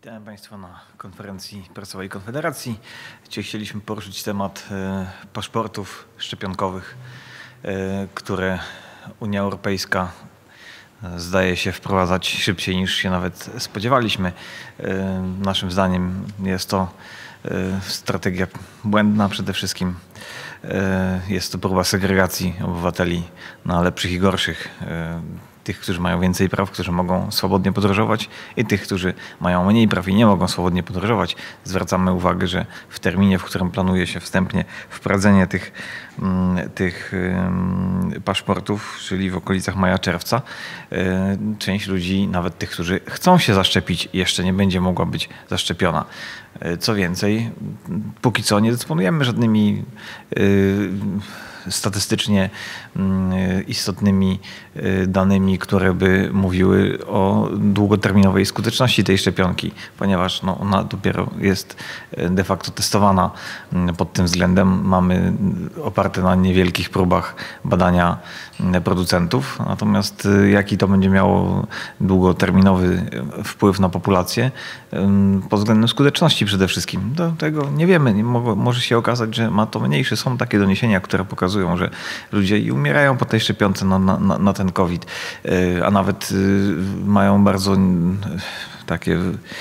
Witam Państwa na konferencji prasowej Konfederacji. Dzisiaj chcieliśmy poruszyć temat paszportów szczepionkowych, które Unia Europejska zdaje się wprowadzać szybciej niż się nawet spodziewaliśmy. Naszym zdaniem jest to strategia błędna przede wszystkim. Jest to próba segregacji obywateli na lepszych i gorszych. Tych, którzy mają więcej praw, którzy mogą swobodnie podróżować, i tych, którzy mają mniej praw i nie mogą swobodnie podróżować. Zwracamy uwagę, że w terminie, w którym planuje się wstępnie wprowadzenie tych paszportów, czyli w okolicach maja-czerwca, część ludzi, nawet tych, którzy chcą się zaszczepić, jeszcze nie będzie mogła być zaszczepiona. Co więcej, póki co nie dysponujemy żadnymi statystycznie istotnymi danymi, które by mówiły o długoterminowej skuteczności tej szczepionki, ponieważ ona dopiero jest de facto testowana pod tym względem. Mamy oparte na niewielkich próbach badania producentów, natomiast jaki to będzie miało długoterminowy wpływ na populację pod względem skuteczności przede wszystkim, do tego nie wiemy. Może się okazać, że ma to mniejszy. Są takie doniesienia, które pokazują, że ludzie i umierają po tej szczepionce na ten COVID, a nawet mają bardzo takie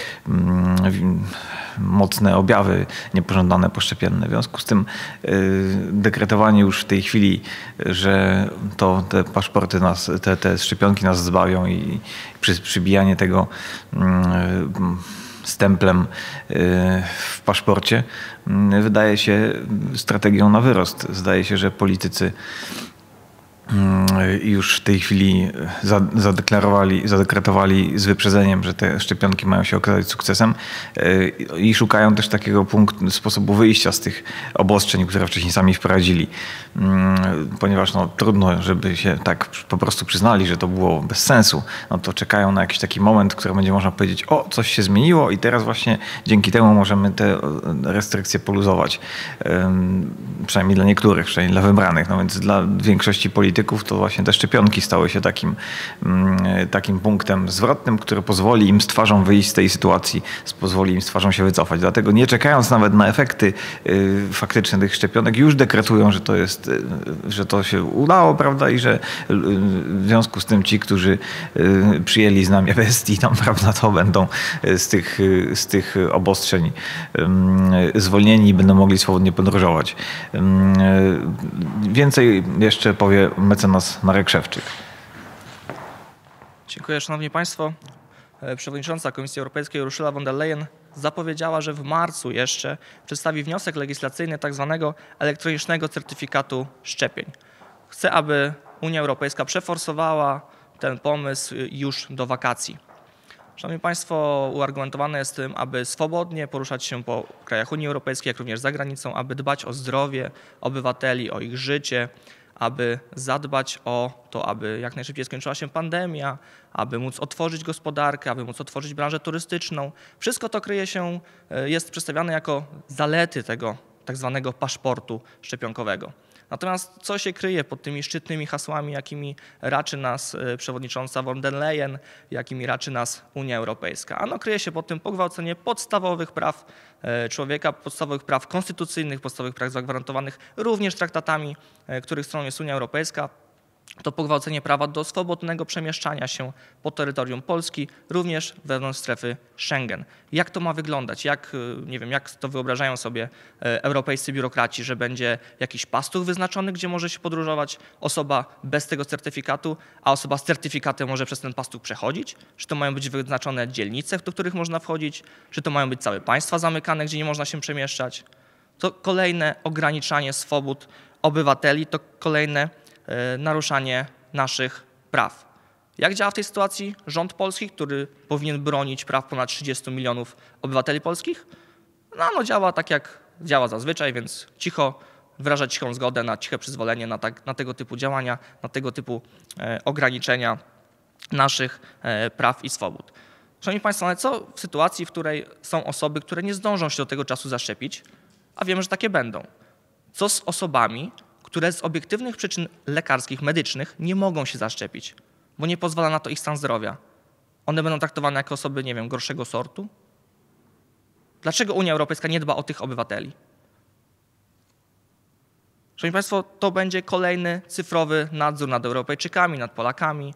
mocne objawy niepożądane poszczepienne. W związku z tym dekretowanie już w tej chwili, że te paszporty te szczepionki nas zbawią i przybijanie tego stemplem w paszporcie wydaje się strategią na wyrost. Zdaje się, że politycy już w tej chwili zadekretowali z wyprzedzeniem, że te szczepionki mają się okazać sukcesem i szukają też takiego sposobu wyjścia z tych obostrzeń, które wcześniej sami wprowadzili. Ponieważ trudno, żeby się tak po prostu przyznali, że to było bez sensu, to czekają na jakiś taki moment, w którym będzie można powiedzieć: o, coś się zmieniło i teraz właśnie dzięki temu możemy te restrykcje poluzować. Przynajmniej dla niektórych, przynajmniej dla wybranych. Więc dla większości polityków to właśnie te szczepionki stały się takim punktem zwrotnym, który pozwoli im z twarzą wyjść z tej sytuacji, pozwoli im z twarzą się wycofać. Dlatego nie czekając nawet na efekty faktyczne tych szczepionek, już dekretują, że to się udało, prawda, i że w związku z tym ci, którzy przyjęli znamię bestii, prawda, to będą z tych obostrzeń zwolnieni i będą mogli swobodnie podróżować. Więcej jeszcze powie mecenas Marek Szewczyk. Dziękuję, szanowni państwo. Przewodnicząca Komisji Europejskiej Ursula von der Leyen zapowiedziała, że w marcu jeszcze przedstawi wniosek legislacyjny tzw. elektronicznego certyfikatu szczepień. Chce, aby Unia Europejska przeforsowała ten pomysł już do wakacji. Szanowni państwo, uargumentowane jest tym, aby swobodnie poruszać się po krajach Unii Europejskiej, jak również za granicą, aby dbać o zdrowie obywateli, o ich życie, aby zadbać o to, aby jak najszybciej skończyła się pandemia, aby móc otworzyć gospodarkę, aby móc otworzyć branżę turystyczną. Wszystko to jest przedstawiane jako zalety tego tak zwanego paszportu szczepionkowego. Natomiast co się kryje pod tymi szczytnymi hasłami, jakimi raczy nas przewodnicząca von der Leyen, jakimi raczy nas Unia Europejska? Ano kryje się pod tym pogwałcenie podstawowych praw człowieka, podstawowych praw konstytucyjnych, podstawowych praw zagwarantowanych również traktatami, których stroną jest Unia Europejska. To pogwałcenie prawa do swobodnego przemieszczania się po terytorium Polski, również wewnątrz strefy Schengen. Jak to ma wyglądać? Nie wiem, jak to wyobrażają sobie europejscy biurokraci, że będzie jakiś pastuch wyznaczony, gdzie może się podróżować osoba bez tego certyfikatu, a osoba z certyfikatem może przez ten pastuch przechodzić? Czy to mają być wyznaczone dzielnice, do których można wchodzić? Czy to mają być całe państwa zamykane, gdzie nie można się przemieszczać? To kolejne ograniczanie swobód obywateli, to kolejne naruszanie naszych praw. Jak działa w tej sytuacji rząd polski, który powinien bronić praw ponad 30 milionów obywateli polskich? Działa tak, jak działa zazwyczaj, więc cicho, wyraża cichą zgodę na ciche przyzwolenie na tego typu działania, na tego typu ograniczenia naszych praw i swobód. Szanowni państwo, ale co w sytuacji, w której są osoby, które nie zdążą się do tego czasu zaszczepić, a wiemy, że takie będą? Co z osobami, które z obiektywnych przyczyn lekarskich, medycznych nie mogą się zaszczepić, bo nie pozwala na to ich stan zdrowia? One będą traktowane jako osoby, nie wiem, gorszego sortu? Dlaczego Unia Europejska nie dba o tych obywateli? Szanowni Państwo, to będzie kolejny cyfrowy nadzór nad Europejczykami, nad Polakami.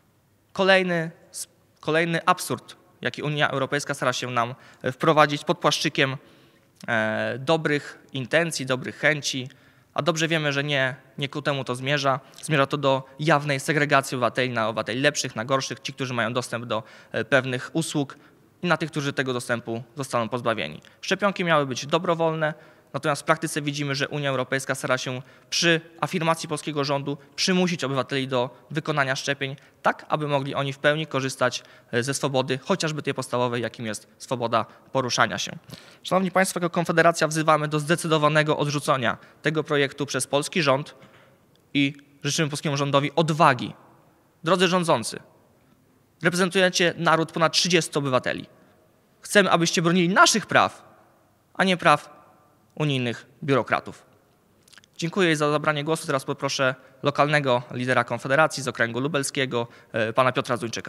Kolejny absurd, jaki Unia Europejska stara się nam wprowadzić pod płaszczykiem dobrych intencji, dobrych chęci, a dobrze wiemy, że nie ku temu to zmierza. Zmierza to do jawnej segregacji obywateli na obywateli lepszych, na gorszych, ci, którzy mają dostęp do pewnych usług i na tych, którzy tego dostępu zostaną pozbawieni. Szczepionki miały być dobrowolne, natomiast w praktyce widzimy, że Unia Europejska stara się przy afirmacji polskiego rządu przymusić obywateli do wykonania szczepień, tak aby mogli oni w pełni korzystać ze swobody, chociażby tej podstawowej, jakim jest swoboda poruszania się. Szanowni Państwo, jako Konfederacja wzywamy do zdecydowanego odrzucenia tego projektu przez polski rząd i życzymy polskiemu rządowi odwagi. Drodzy rządzący, reprezentujecie naród ponad 30 obywateli. Chcemy, abyście bronili naszych praw, a nie praw unijnych biurokratów. Dziękuję za zabranie głosu. Teraz poproszę lokalnego lidera Konfederacji z okręgu lubelskiego, pana Piotra Zuńczyka.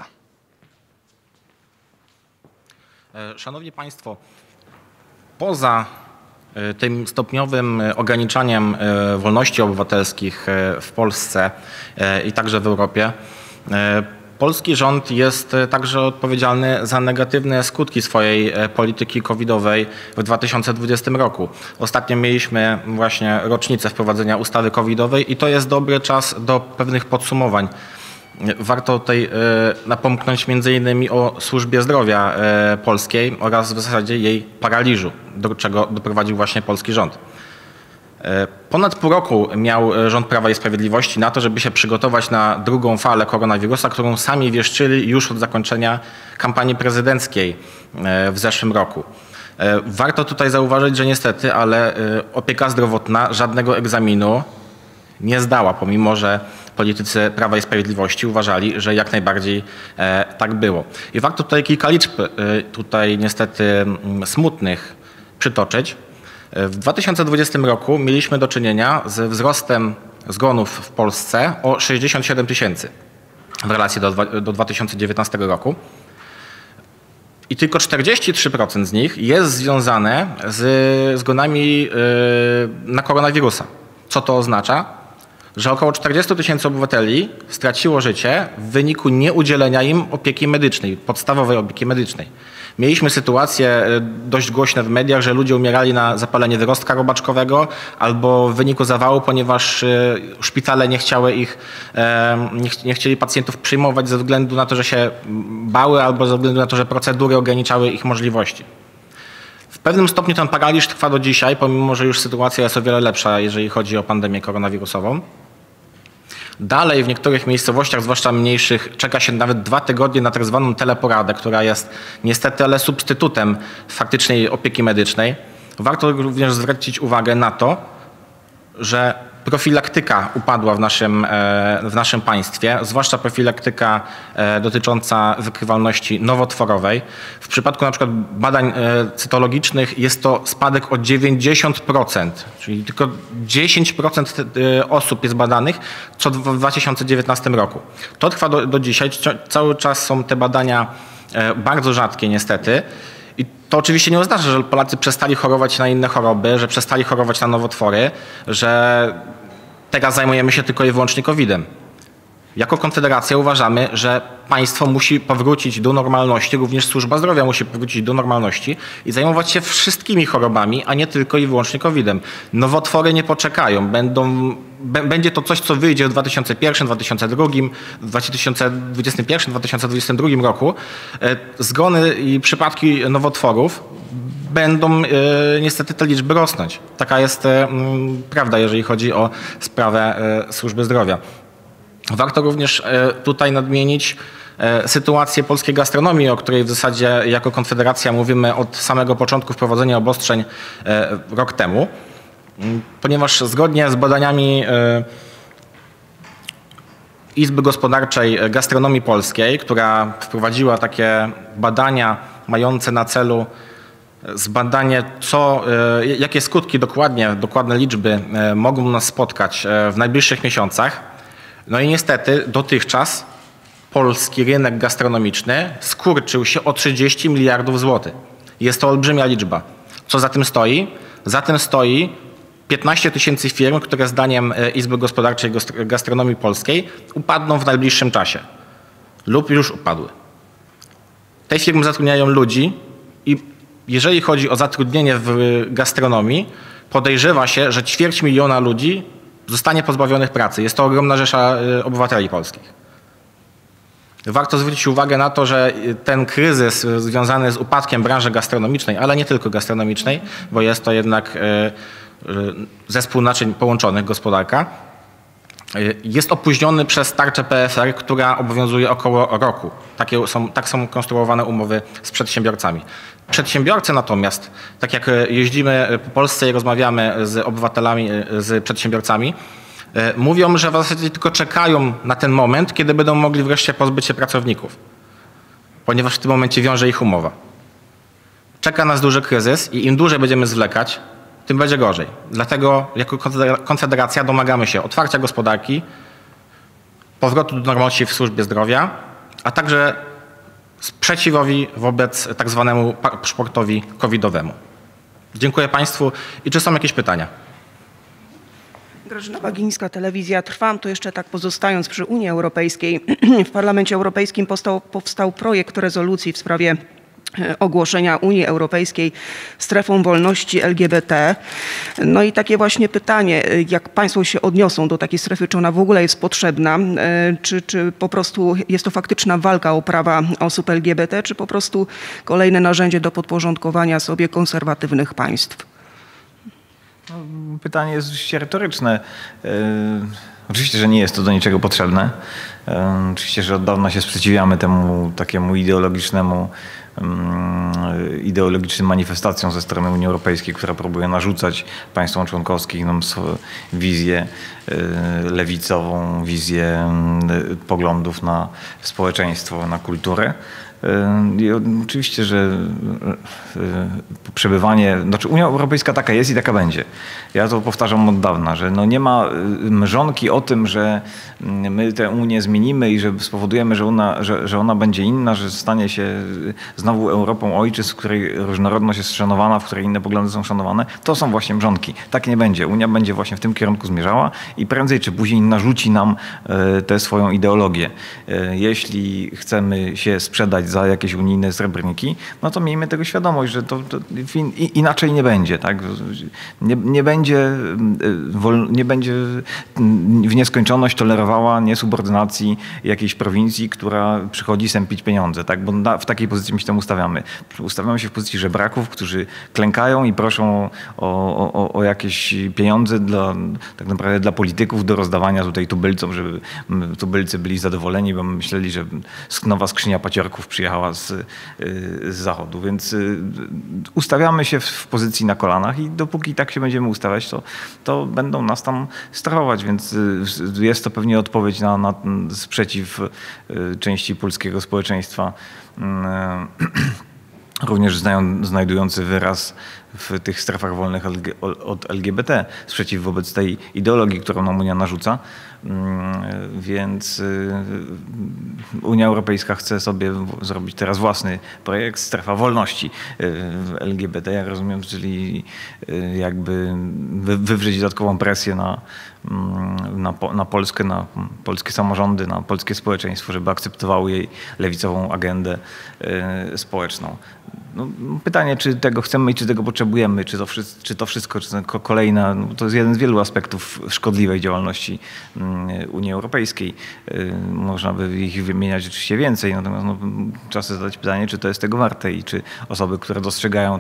Szanowni Państwo, poza tym stopniowym ograniczaniem wolności obywatelskich w Polsce i także w Europie, polski rząd jest także odpowiedzialny za negatywne skutki swojej polityki covidowej w 2020 roku. Ostatnio mieliśmy właśnie rocznicę wprowadzenia ustawy covidowej i to jest dobry czas do pewnych podsumowań. Warto tutaj napomknąć m.in. o służbie zdrowia polskiej oraz w zasadzie jej paraliżu, do czego doprowadził właśnie polski rząd. Ponad pół roku miał rząd Prawa i Sprawiedliwości na to, żeby się przygotować na drugą falę koronawirusa, którą sami wieszczyli już od zakończenia kampanii prezydenckiej w zeszłym roku. Warto tutaj zauważyć, że niestety, ale opieka zdrowotna żadnego egzaminu nie zdała, pomimo że politycy Prawa i Sprawiedliwości uważali, że jak najbardziej tak było. I warto tutaj kilka liczb tutaj niestety smutnych przytoczyć. W 2020 roku mieliśmy do czynienia z wzrostem zgonów w Polsce o 67 000 w relacji do 2019 roku. I tylko 43% z nich jest związane z zgonami na koronawirusa. Co to oznacza? Że około 40 000 obywateli straciło życie w wyniku nieudzielenia im opieki medycznej, podstawowej opieki medycznej. Mieliśmy sytuacje dość głośne w mediach, że ludzie umierali na zapalenie wyrostka robaczkowego albo w wyniku zawału, ponieważ szpitale nie chcieli pacjentów przyjmować ze względu na to, że się bały albo ze względu na to, że procedury ograniczały ich możliwości. W pewnym stopniu ten paraliż trwa do dzisiaj, pomimo że już sytuacja jest o wiele lepsza, jeżeli chodzi o pandemię koronawirusową. Dalej w niektórych miejscowościach, zwłaszcza mniejszych, czeka się nawet 2 tygodnie na tak zwaną teleporadę, która jest niestety ale substytutem faktycznej opieki medycznej. Warto również zwrócić uwagę na to, że profilaktyka upadła w naszym państwie, zwłaszcza profilaktyka dotycząca wykrywalności nowotworowej. W przypadku na przykład badań cytologicznych jest to spadek o 90%, czyli tylko 10% osób jest badanych, co w 2019 roku. To trwa do dzisiaj, cały czas są te badania bardzo rzadkie niestety. I to oczywiście nie oznacza, że Polacy przestali chorować na inne choroby, że przestali chorować na nowotwory, że teraz zajmujemy się tylko i wyłącznie COVID-em. Jako Konfederacja uważamy, że państwo musi powrócić do normalności, również służba zdrowia musi powrócić do normalności i zajmować się wszystkimi chorobami, a nie tylko i wyłącznie COVID-em. Nowotwory nie poczekają. Będzie to coś, co wyjdzie w 2021, 2022 roku. Zgony i przypadki nowotworów będą niestety te liczby rosnąć. Taka jest prawda, jeżeli chodzi o sprawę służby zdrowia. Warto również tutaj nadmienić sytuację polskiej gastronomii, o której w zasadzie jako Konfederacja mówimy od samego początku wprowadzenia obostrzeń rok temu, ponieważ zgodnie z badaniami Izby Gospodarczej Gastronomii Polskiej, która wprowadziła takie badania mające na celu zbadanie, jakie skutki dokładne liczby mogą nas spotkać w najbliższych miesiącach. No i niestety dotychczas polski rynek gastronomiczny skurczył się o 30 miliardów złotych. Jest to olbrzymia liczba. Co za tym stoi? Za tym stoi 15 000 firm, które zdaniem Izby Gospodarczej Gastronomii Polskiej upadną w najbliższym czasie lub już upadły. Te firmy zatrudniają ludzi i jeżeli chodzi o zatrudnienie w gastronomii, podejrzewa się, że 250 000 ludzi zostanie pozbawionych pracy. Jest to ogromna rzesza obywateli polskich. Warto zwrócić uwagę na to, że ten kryzys związany z upadkiem branży gastronomicznej, ale nie tylko gastronomicznej, bo jest to jednak zespół naczyń połączonych, gospodarka, jest opóźniony przez tarczę PFR, która obowiązuje około roku. Tak są konstruowane umowy z przedsiębiorcami. Przedsiębiorcy natomiast, tak jak jeździmy po Polsce i rozmawiamy z obywatelami, z przedsiębiorcami, mówią, że w zasadzie tylko czekają na ten moment, kiedy będą mogli wreszcie pozbyć się pracowników, ponieważ w tym momencie wiąże ich umowa. Czeka nas duży kryzys i im dłużej będziemy zwlekać, tym będzie gorzej. Dlatego jako Konfederacja domagamy się otwarcia gospodarki, powrotu do normalności w służbie zdrowia, a także sprzeciwowi wobec tak zwanemu paszportowi covidowemu. Dziękuję Państwu. I czy są jakieś pytania? Grażyna Bagińska, Telewizja Trwam. To jeszcze tak pozostając przy Unii Europejskiej. W Parlamencie Europejskim powstał projekt rezolucji w sprawie ogłoszenia Unii Europejskiej strefą wolności LGBT. No i takie właśnie pytanie, jak Państwo się odniosą do takiej strefy, czy ona w ogóle jest potrzebna, czy po prostu jest to faktyczna walka o prawa osób LGBT, czy po prostu kolejne narzędzie do podporządkowania sobie konserwatywnych państw? No, pytanie jest oczywiście retoryczne. Oczywiście, że nie jest to do niczego potrzebne. Oczywiście, że od dawna się sprzeciwiamy temu takiemu ideologicznym manifestacjom ze strony Unii Europejskiej, która próbuje narzucać państwom członkowskim wizję lewicową, wizję poglądów na społeczeństwo, na kulturę. I oczywiście, że przebywanie, znaczy Unia Europejska taka jest i taka będzie. Ja to powtarzam od dawna, że no nie ma mrzonki o tym, że my tę Unię zmienimy i że spowodujemy, że ona będzie inna, że stanie się znowu Europą ojczyzn, w której różnorodność jest szanowana, w której inne poglądy są szanowane. To są właśnie mrzonki. Tak nie będzie. Unia będzie właśnie w tym kierunku zmierzała i prędzej czy później narzuci nam tę swoją ideologię. Jeśli chcemy się sprzedać za jakieś unijne srebrniki, no to miejmy tego świadomość, że to inaczej nie będzie. Tak? Nie będzie w nieskończoność tolerowała niesubordynacji jakiejś prowincji, która przychodzi sępić pieniądze. Tak? Bo w takiej pozycji my się tam ustawiamy. Ustawiamy się w pozycji żebraków, którzy klękają i proszą o jakieś pieniądze tak naprawdę dla polityków do rozdawania tutaj tubylcom, żeby tubylcy byli zadowoleni, bo myśleli, że nowa skrzynia paciorków przyjechała z zachodu. Więc ustawiamy się w pozycji na kolanach i dopóki tak się będziemy ustawiać, to będą nas tam strachować, więc jest to pewnie odpowiedź na sprzeciw części polskiego społeczeństwa, również znajdujący wyraz w tych strefach wolnych od LGBT, sprzeciw wobec tej ideologii, którą nam Unia narzuca. Więc Unia Europejska chce sobie zrobić teraz własny projekt Strefa Wolności LGBT, jak rozumiem, czyli jakby wywrzeć dodatkową presję na Polskę, na polskie samorządy, na polskie społeczeństwo, żeby akceptowały jej lewicową agendę społeczną. No, pytanie, czy tego chcemy i czy tego potrzebujemy, czy to wszystko, czy kolejna, no, to jest jeden z wielu aspektów szkodliwej działalności Unii Europejskiej. Można by ich wymieniać oczywiście więcej, natomiast trzeba sobie zadać pytanie, czy to jest tego warte i czy osoby, które dostrzegają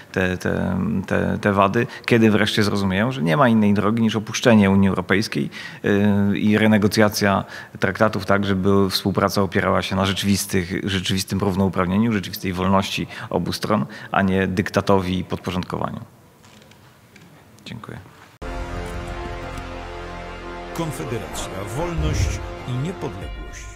te wady, kiedy wreszcie zrozumieją, że nie ma innej drogi niż opuszczenie Unii Europejskiej i renegocjacja traktatów tak, żeby współpraca opierała się na rzeczywistym równouprawnieniu, rzeczywistej wolności obu stron, a nie dyktatowi i podporządkowaniu. Dziękuję. Konfederacja, wolność i niepodległość.